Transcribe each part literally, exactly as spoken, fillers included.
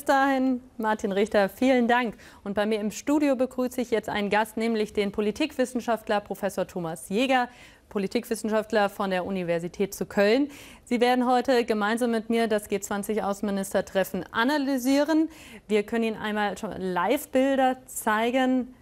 Bis dahin, Martin Richter, vielen Dank. Und bei mir im Studio begrüße ich jetzt einen Gast, nämlich den Politikwissenschaftler Professor Thomas Jäger, Politikwissenschaftler von der Universität zu Köln. Sie werden heute gemeinsam mit mir das G zwanzig Außenministertreffen analysieren. Wir können Ihnen einmal schon Live-Bilder zeigen.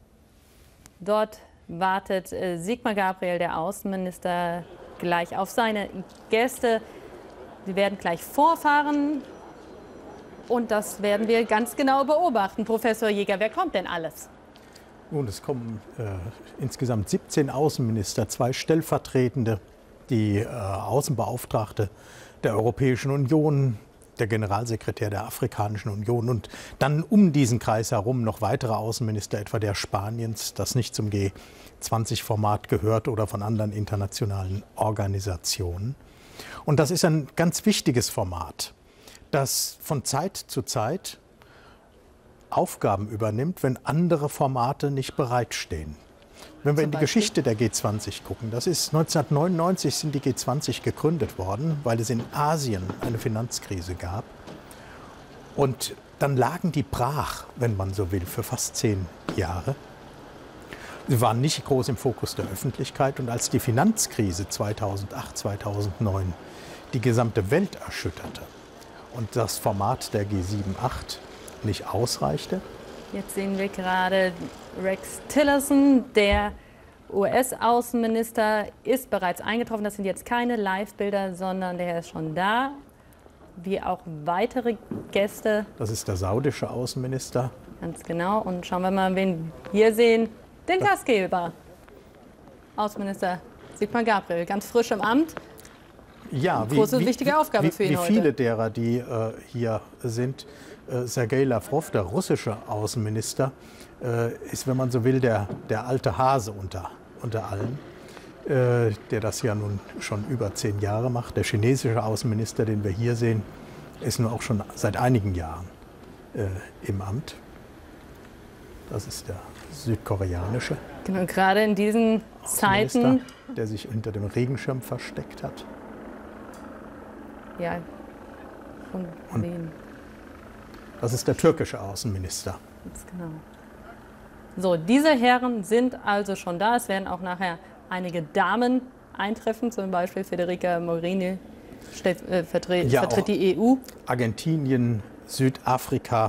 Dort wartet Sigmar Gabriel, der Außenminister, gleich auf seine Gäste. Sie werden gleich vorfahren. Und das werden wir ganz genau beobachten. Professor Jäger, wer kommt denn alles? Nun, es kommen äh, insgesamt siebzehn Außenminister, zwei Stellvertretende, die äh, Außenbeauftragte der Europäischen Union, der Generalsekretär der Afrikanischen Union und dann um diesen Kreis herum noch weitere Außenminister, etwa der Spaniens, das nicht zum G zwanzig Format gehört oder von anderen internationalen Organisationen. Und das ist ein ganz wichtiges Format, das von Zeit zu Zeit Aufgaben übernimmt, wenn andere Formate nicht bereitstehen. Wenn wir in die Geschichte der G zwanzig gucken, das ist neunzehnhundertneunundneunzig sind die G zwanzig gegründet worden, weil es in Asien eine Finanzkrise gab. Und dann lagen die brach, wenn man so will, für fast zehn Jahre. Sie waren nicht groß im Fokus der Öffentlichkeit. Und als die Finanzkrise zweitausendacht, zweitausendneun die gesamte Welt erschütterte und das Format der G sieben, acht nicht ausreichte. Jetzt sehen wir gerade Rex Tillerson, der U S-Außenminister, ist bereits eingetroffen. Das sind jetzt keine Live-Bilder, sondern der ist schon da, wie auch weitere Gäste. Das ist der saudische Außenminister. Ganz genau. Und schauen wir mal, wen wir hier sehen. Den Gastgeber, Außenminister Sigmar Gabriel, ganz frisch im Amt. Ja, wie, große, wie, wichtige Aufgabe wie, für ihn wie heute. Wie viele derer, die äh, hier sind, äh, Sergei Lavrov, der russische Außenminister, äh, ist, wenn man so will, der, der alte Hase unter, unter allen, äh, der das ja nun schon über zehn Jahre macht. Der chinesische Außenminister, den wir hier sehen, ist nun auch schon seit einigen Jahren äh, im Amt. Das ist der südkoreanische. Genau, gerade in diesen Zeiten, der sich hinter dem Regenschirm versteckt hat. Ja, von und wem? Das ist der türkische Außenminister. Ganz genau. So, diese Herren sind also schon da. Es werden auch nachher einige Damen eintreffen, zum Beispiel Federica Mogherini steht, äh, vertritt, ja, vertritt die E U. Argentinien, Südafrika,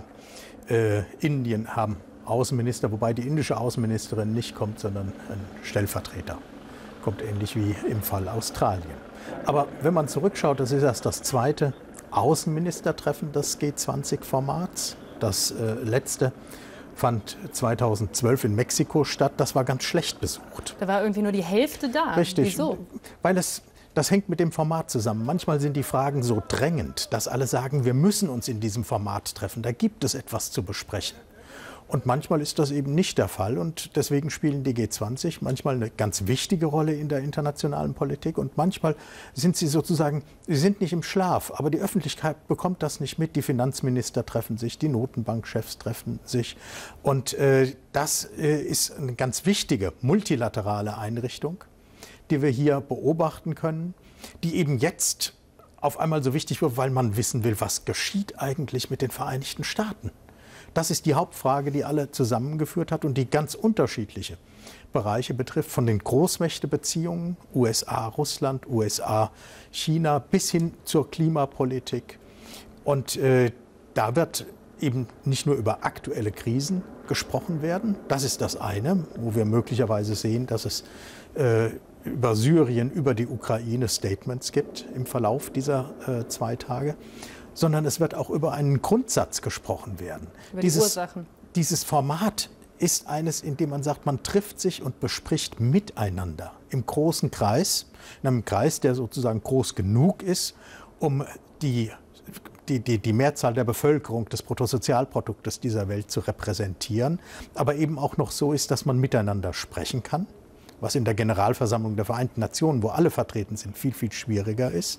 äh, Indien haben Außenminister, wobei die indische Außenministerin nicht kommt, sondern ein Stellvertreter. Kommt ähnlich wie im Fall Australien. Aber wenn man zurückschaut, das ist erst das zweite Außenministertreffen des G zwanzig Formats. Das äh, letzte fand zweitausendzwölf in Mexiko statt. Das war ganz schlecht besucht. Da war irgendwie nur die Hälfte da. Richtig. Wieso? Weil es, das hängt mit dem Format zusammen. Manchmal sind die Fragen so drängend, dass alle sagen, wir müssen uns in diesem Format treffen. Da gibt es etwas zu besprechen. Und manchmal ist das eben nicht der Fall und deswegen spielen die G zwanzig manchmal eine ganz wichtige Rolle in der internationalen Politik und manchmal sind sie sozusagen, sie sind nicht im Schlaf, aber die Öffentlichkeit bekommt das nicht mit. Die Finanzminister treffen sich, die Notenbankchefs treffen sich und äh, das äh, ist eine ganz wichtige multilaterale Einrichtung, die wir hier beobachten können, die eben jetzt auf einmal so wichtig wird, weil man wissen will, was geschieht eigentlich mit den Vereinigten Staaten. Das ist die Hauptfrage, die alle zusammengeführt hat und die ganz unterschiedliche Bereiche betrifft, von den Großmächtebeziehungen, U S A, Russland, U S A, China, bis hin zur Klimapolitik. Und äh, da wird eben nicht nur über aktuelle Krisen gesprochen werden, das ist das eine, wo wir möglicherweise sehen, dass es äh, über Syrien, über die Ukraine Statements gibt im Verlauf dieser äh, zwei Tage. Sondern es wird auch über einen Grundsatz gesprochen werden. Über die dieses, Ursachen. Dieses Format ist eines, in dem man sagt, man trifft sich und bespricht miteinander im großen Kreis, in einem Kreis, der sozusagen groß genug ist, um die, die, die, die Mehrzahl der Bevölkerung des Bruttosozialproduktes dieser Welt zu repräsentieren, aber eben auch noch so ist, dass man miteinander sprechen kann, was in der Generalversammlung der Vereinten Nationen, wo alle vertreten sind, viel, viel schwieriger ist.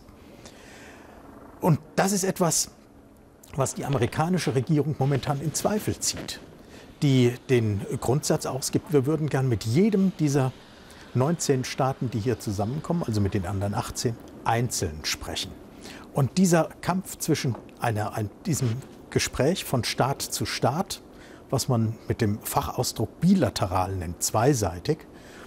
Und das ist etwas, was die amerikanische Regierung momentan in Zweifel zieht, die den Grundsatz ausgibt, wir würden gern mit jedem dieser neunzehn Staaten, die hier zusammenkommen, also mit den anderen achtzehn, einzeln sprechen. Und dieser Kampf zwischen einer, ein, diesem Gespräch von Staat zu Staat, was man mit dem Fachausdruck bilateral nennt, zweiseitig,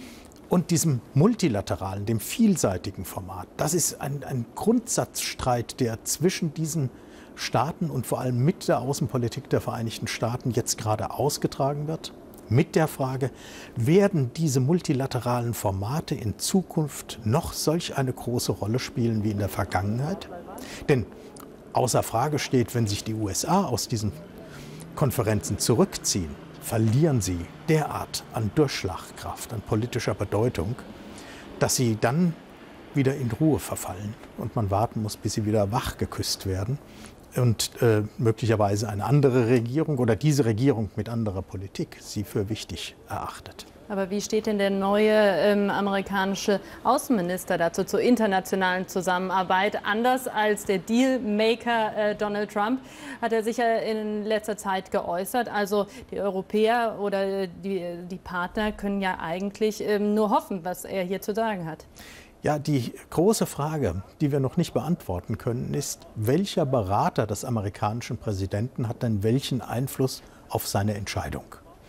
und diesem multilateralen, dem vielseitigen Format. Das ist ein, ein Grundsatzstreit, der zwischen diesen Staaten und vor allem mit der Außenpolitik der Vereinigten Staaten jetzt gerade ausgetragen wird. Mit der Frage, werden diese multilateralen Formate in Zukunft noch solch eine große Rolle spielen wie in der Vergangenheit? Denn außer Frage steht, wenn sich die U S A aus diesen Konferenzen zurückziehen, verlieren sie derart an Durchschlagkraft, an politischer Bedeutung, dass sie dann wieder in Ruhe verfallen und man warten muss, bis sie wieder wachgeküsst werden und äh, möglicherweise eine andere Regierung oder diese Regierung mit anderer Politik sie für wichtig erachtet. Aber wie steht denn der neue ähm, amerikanische Außenminister dazu, zur internationalen Zusammenarbeit? Anders als der Dealmaker äh, Donald Trump hat er sich ja in letzter Zeit geäußert. Also die Europäer oder die, die Partner können ja eigentlich ähm, nur hoffen, was er hier zu sagen hat. Ja, die große Frage, die wir noch nicht beantworten können, ist, welcher Berater des amerikanischen Präsidenten hat denn welchen Einfluss auf seine Entscheidung?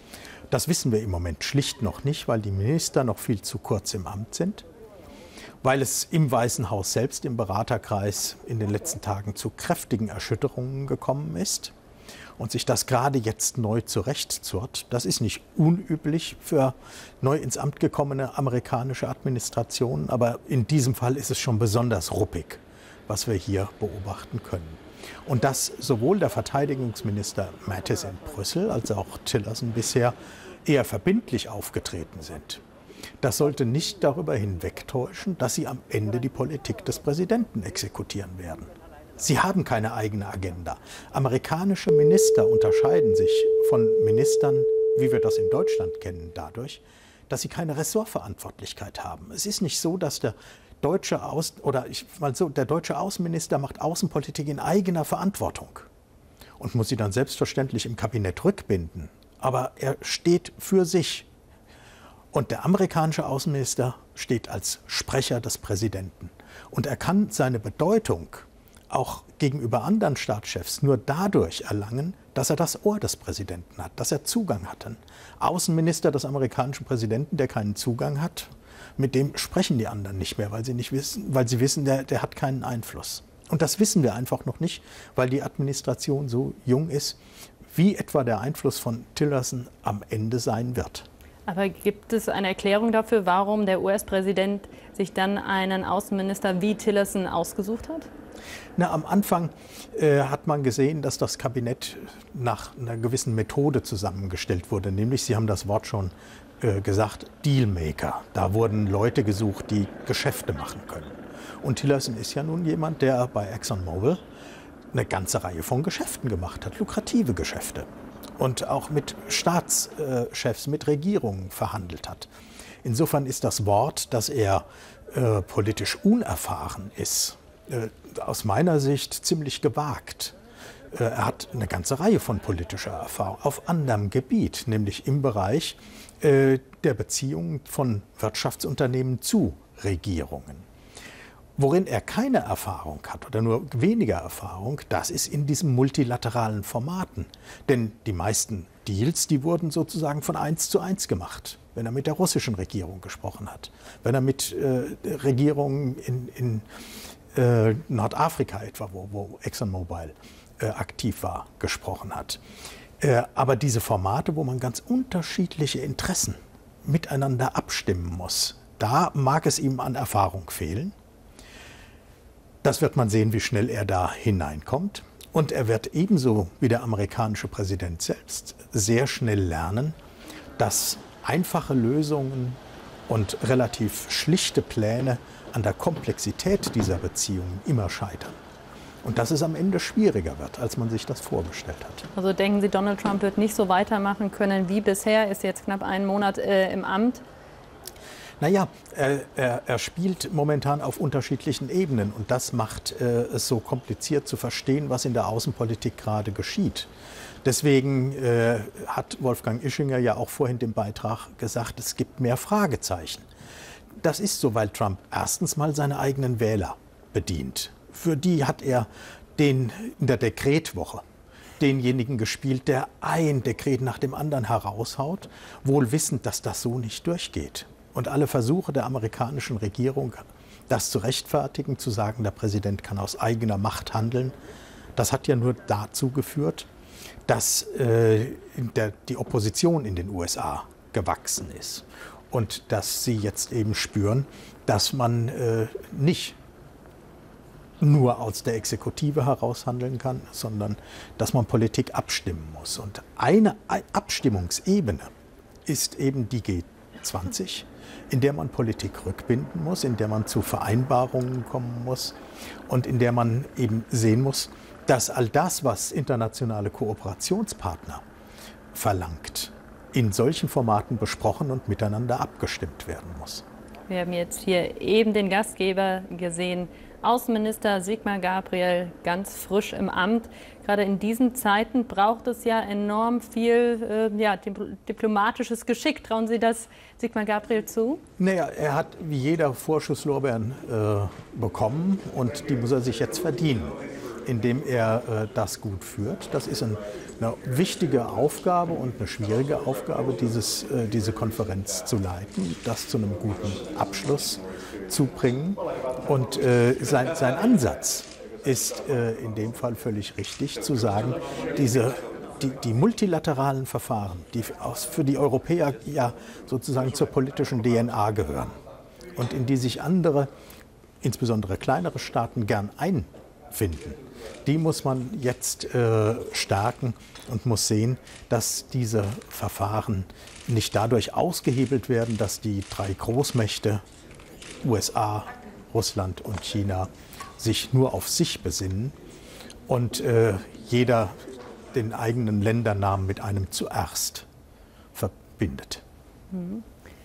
Das wissen wir im Moment schlicht noch nicht, weil die Minister noch viel zu kurz im Amt sind, weil es im Weißen Haus selbst, im Beraterkreis, in den letzten Tagen zu kräftigen Erschütterungen gekommen ist und sich das gerade jetzt neu zurechtzurrt. Das ist nicht unüblich für neu ins Amt gekommene amerikanische Administrationen, aber in diesem Fall ist es schon besonders ruppig, was wir hier beobachten können. Und dass sowohl der Verteidigungsminister Mattis in Brüssel als auch Tillerson bisher eher verbindlich aufgetreten sind, das sollte nicht darüber hinwegtäuschen, dass sie am Ende die Politik des Präsidenten exekutieren werden. Sie haben keine eigene Agenda. Amerikanische Minister unterscheiden sich von Ministern, wie wir das in Deutschland kennen, dadurch, dass sie keine Ressortverantwortlichkeit haben. Es ist nicht so, dass der deutsche Aus oder ich mal so, der deutsche Außenminister macht Außenpolitik in eigener Verantwortung und muss sie dann selbstverständlich im Kabinett rückbinden. Aber er steht für sich. Und der amerikanische Außenminister steht als Sprecher des Präsidenten. Und er kann seine Bedeutung auch gegenüber anderen Staatschefs nur dadurch erlangen, dass er das Ohr des Präsidenten hat, dass er Zugang hat. Ein Außenminister des amerikanischen Präsidenten, der keinen Zugang hat, mit dem sprechen die anderen nicht mehr, weil sie nicht wissen, weil sie wissen, der, der hat keinen Einfluss. Und das wissen wir einfach noch nicht, weil die Administration so jung ist, wie etwa der Einfluss von Tillerson am Ende sein wird. Aber gibt es eine Erklärung dafür, warum der U S-Präsident sich dann einen Außenminister wie Tillerson ausgesucht hat? Na, am Anfang äh, hat man gesehen, dass das Kabinett nach einer gewissen Methode zusammengestellt wurde. Nämlich, Sie haben das Wort schon äh, gesagt, Dealmaker. Da wurden Leute gesucht, die Geschäfte machen können. Und Tillerson ist ja nun jemand, der bei ExxonMobil eine ganze Reihe von Geschäften gemacht hat, lukrative Geschäfte. Und auch mit Staatschefs, mit Regierungen verhandelt hat. Insofern ist das Wort, dass er äh, politisch unerfahren ist, äh, aus meiner Sicht ziemlich gewagt. Äh, er hat eine ganze Reihe von politischer Erfahrung auf anderem Gebiet, nämlich im Bereich äh, der Beziehungen von Wirtschaftsunternehmen zu Regierungen. Worin er keine Erfahrung hat oder nur weniger Erfahrung, das ist in diesen multilateralen Formaten. Denn die meisten Deals, die wurden sozusagen von eins zu eins gemacht. Wenn er mit der russischen Regierung gesprochen hat, wenn er mit äh, Regierungen in, in äh, Nordafrika etwa, wo, wo ExxonMobil äh, aktiv war, gesprochen hat. Äh, aber diese Formate, wo man ganz unterschiedliche Interessen miteinander abstimmen muss, da mag es ihm an Erfahrung fehlen. Das wird man sehen, wie schnell er da hineinkommt. Und er wird ebenso wie der amerikanische Präsident selbst sehr schnell lernen, dass einfache Lösungen und relativ schlichte Pläne an der Komplexität dieser Beziehungen immer scheitern. Und dass es am Ende schwieriger wird, als man sich das vorgestellt hat. Also denken Sie, Donald Trump wird nicht so weitermachen können wie bisher? Er ist jetzt knapp einen Monat äh, im Amt. Naja, er, er, er spielt momentan auf unterschiedlichen Ebenen und das macht äh, es so kompliziert zu verstehen, was in der Außenpolitik gerade geschieht. Deswegen äh, hat Wolfgang Ischinger ja auch vorhin im Beitrag gesagt, es gibt mehr Fragezeichen. Das ist so, weil Trump erstens mal seine eigenen Wähler bedient. Für die hat er den in der Dekretwoche denjenigen gespielt, der ein Dekret nach dem anderen heraushaut, wohl wissend, dass das so nicht durchgeht. Und alle Versuche der amerikanischen Regierung, das zu rechtfertigen, zu sagen, der Präsident kann aus eigener Macht handeln, das hat ja nur dazu geführt, dass äh, der, die Opposition in den U S A gewachsen ist und dass sie jetzt eben spüren, dass man äh, nicht nur aus der Exekutive heraus handeln kann, sondern dass man Politik abstimmen muss. Und eine Abstimmungsebene ist eben die G zwanzig, in der man Politik rückbinden muss, in der man zu Vereinbarungen kommen muss und in der man eben sehen muss, dass all das, was internationale Kooperationspartner verlangt, in solchen Formaten besprochen und miteinander abgestimmt werden muss. Wir haben jetzt hier eben den Gastgeber gesehen, Außenminister Sigmar Gabriel, ganz frisch im Amt. Gerade in diesen Zeiten braucht es ja enorm viel äh, ja, diplomatisches Geschick. Trauen Sie das Sigmar Gabriel zu? Naja, er hat wie jeder Vorschusslorbeeren äh, bekommen und die muss er sich jetzt verdienen, indem er äh, das gut führt. Das ist ein, eine wichtige Aufgabe und eine schwierige Aufgabe, dieses, äh, diese Konferenz zu leiten, das zu einem guten Abschluss zu bringen. Und äh, sein, sein Ansatz ist äh, in dem Fall völlig richtig, zu sagen, diese, die, die multilateralen Verfahren, die aus, für die Europäer ja sozusagen zur politischen D N A gehören und in die sich andere, insbesondere kleinere Staaten, gern einfinden, die muss man jetzt äh, stärken und muss sehen, dass diese Verfahren nicht dadurch ausgehebelt werden, dass die drei Großmächte U S A, Russland und China sich nur auf sich besinnen und äh, jeder den eigenen Ländernamen mit einem zuerst verbindet. Mhm.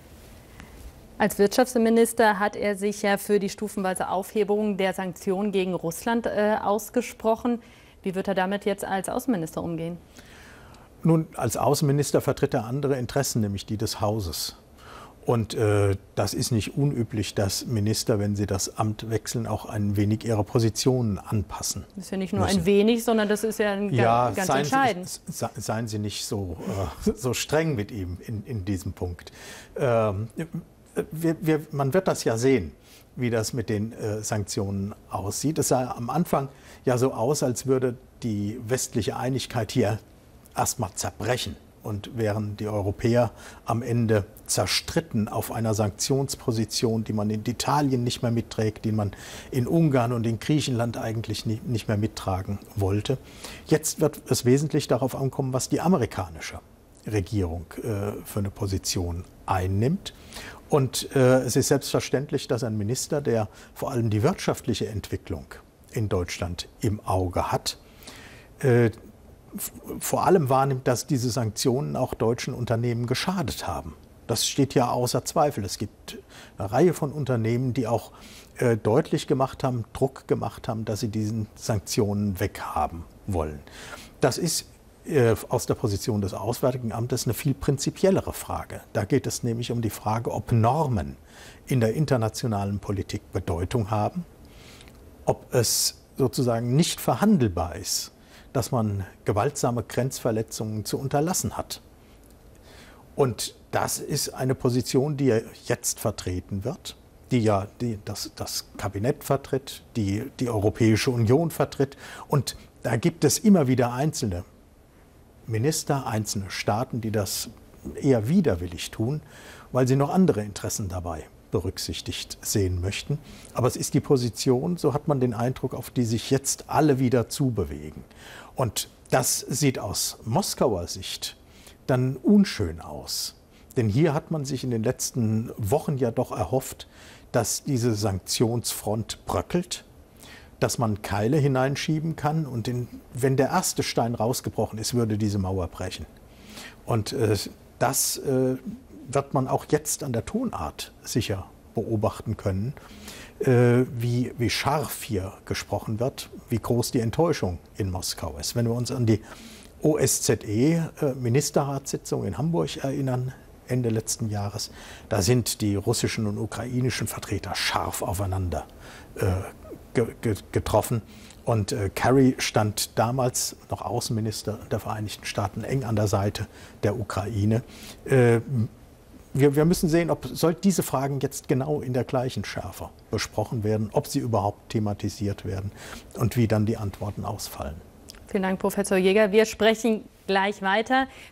Als Wirtschaftsminister hat er sich ja für die stufenweise Aufhebung der Sanktionen gegen Russland äh, ausgesprochen. Wie wird er damit jetzt als Außenminister umgehen? Nun, als Außenminister vertritt er andere Interessen, nämlich die des Hauses. Und äh, das ist nicht unüblich, dass Minister, wenn sie das Amt wechseln, auch ein wenig ihre Positionen anpassen. Das ist ja nicht nur müssen. ein wenig, sondern das ist ja, ein ja ganz seien entscheidend. Sie, seien Sie nicht so, äh, so streng mit ihm in, in diesem Punkt. Ähm, wir, wir, man wird das ja sehen, wie das mit den äh, Sanktionen aussieht. Es sah am Anfang ja so aus, als würde die westliche Einigkeit hier erstmal zerbrechen. Und wären die Europäer am Ende zerstritten auf einer Sanktionsposition, die man in Italien nicht mehr mitträgt, die man in Ungarn und in Griechenland eigentlich nie, nicht mehr mittragen wollte. Jetzt wird es wesentlich darauf ankommen, was die amerikanische Regierung äh, für eine Position einnimmt. Und äh, es ist selbstverständlich, dass ein Minister, der vor allem die wirtschaftliche Entwicklung in Deutschland im Auge hat, äh, vor allem wahrnimmt, dass diese Sanktionen auch deutschen Unternehmen geschadet haben. Das steht ja außer Zweifel. Es gibt eine Reihe von Unternehmen, die auch äh, deutlich gemacht haben, Druck gemacht haben, dass sie diesen Sanktionen weghaben wollen. Das ist äh, aus der Position des Auswärtigen Amtes eine viel prinzipiellere Frage. Da geht es nämlich um die Frage, ob Normen in der internationalen Politik Bedeutung haben, ob es sozusagen nicht verhandelbar ist, dass man gewaltsame Grenzverletzungen zu unterlassen hat. Und das ist eine Position, die jetzt vertreten wird, die ja die, das, das Kabinett vertritt, die die Europäische Union vertritt. Und da gibt es immer wieder einzelne Minister, einzelne Staaten, die das eher widerwillig tun, weil sie noch andere Interessen dabei berücksichtigt sehen möchten. Aber es ist die Position, so hat man den Eindruck, auf die sich jetzt alle wieder zubewegen. Und das sieht aus Moskauer Sicht dann unschön aus. Denn hier hat man sich in den letzten Wochen ja doch erhofft, dass diese Sanktionsfront bröckelt, dass man Keile hineinschieben kann und in, wenn der erste Stein rausgebrochen ist, würde diese Mauer brechen. Und äh, das äh, wird man auch jetzt an der Tonart sicher beobachten können, äh, wie, wie scharf hier gesprochen wird, wie groß die Enttäuschung in Moskau ist. Wenn wir uns an die O S Z E-Ministerratssitzung in Hamburg erinnern, Ende letzten Jahres, da sind die russischen und ukrainischen Vertreter scharf aufeinander äh, ge ge getroffen. Und äh, Kerry stand damals noch Außenminister der Vereinigten Staaten eng an der Seite der Ukraine. Äh, wir, wir müssen sehen, ob soll diese Fragen jetzt genau in der gleichen Schärfe besprochen werden, ob sie überhaupt thematisiert werden und wie dann die Antworten ausfallen. Vielen Dank, Professor Jäger. Wir sprechen gleich weiter.